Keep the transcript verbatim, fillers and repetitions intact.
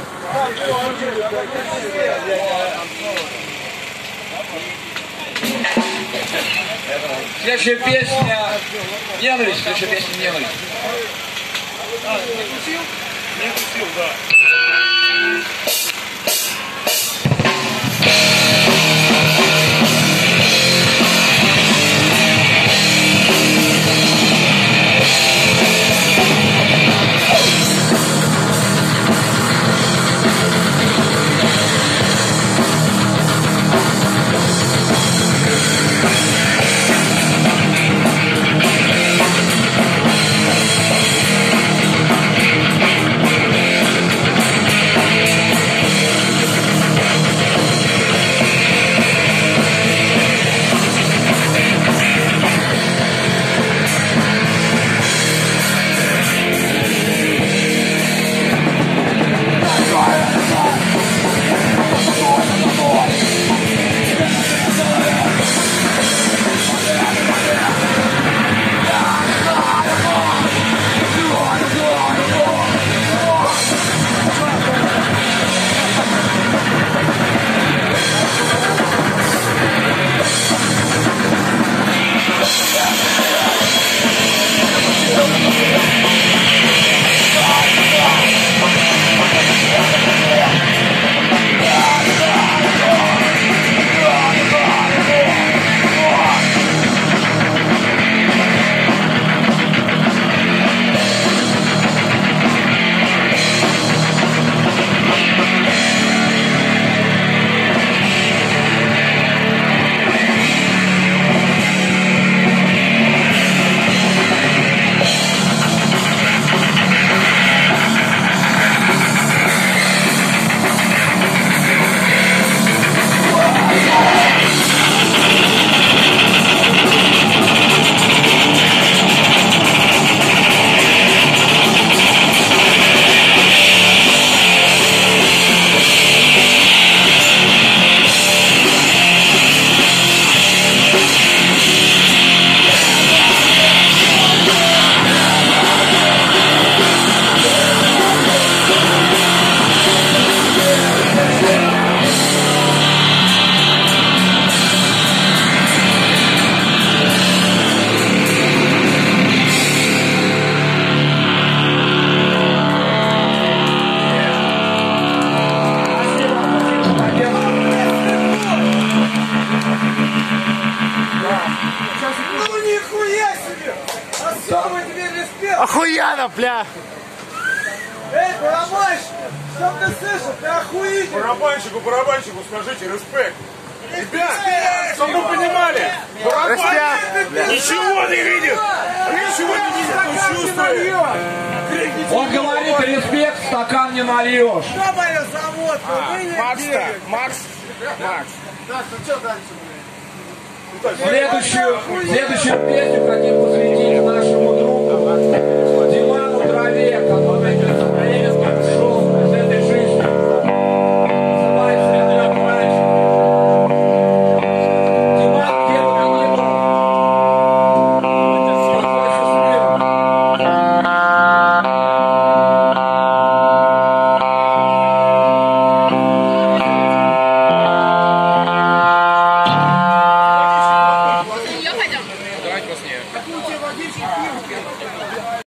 Следующая песня «Ненависть». Следующая песня «Ненависть». А, не кусил? Не кусил, да. Охуенно, бля! Эй, барабанщик! Что ты слышал? Ты охуительный! Барабанщику, барабанщику скажите респект. Ребят, чтобы вы понимали, барабанщик ничего не видит. Ничего не видит, но чувствует. Он говорит, респект, стакан не нальешь. Что моя заводка? Макс-то, Макс, Макс. Так, ну что дальше, блядь? Следующую, следующую песню хотим посвятить нашему другу Диману Траве.